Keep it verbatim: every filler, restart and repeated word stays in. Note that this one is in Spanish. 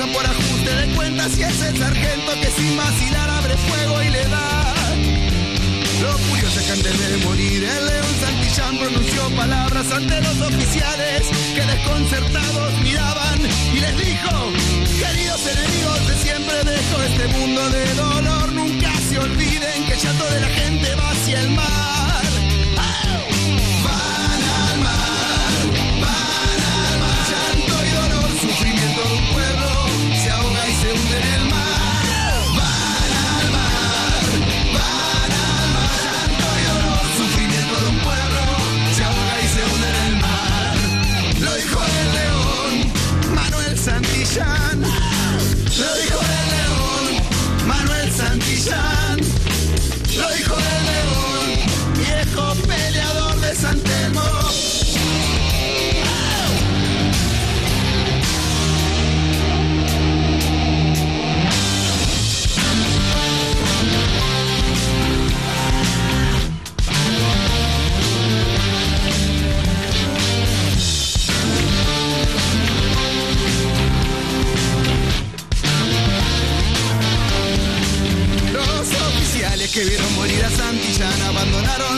busca por ajuste de cuentas y es el sargento que sin vacilar abre fuego y le da. Lo curioso es que antes de morir el León Santillán pronunció palabras ante los oficiales que desconcertados miraban y les dijo: queridos enemigos de siempre, dejo este mundo de dolor, nunca se olviden que el llanto de la gente va hacia el mar. Van al mar, van al mar, llanto y dolor, sufrimiento de un pueblo se ahoga y se hunde en el mar. Van al mar, van al mar, llanto y dolor, sufrimiento de un pueblo se ahoga y se hunde en el mar. Lo dijo el León Manuel Santillán, lo dijo el León Manuel Santillán, lo dijo el León, viejo peleador de San Telmo. Que vieron morir a Santillán abandonaron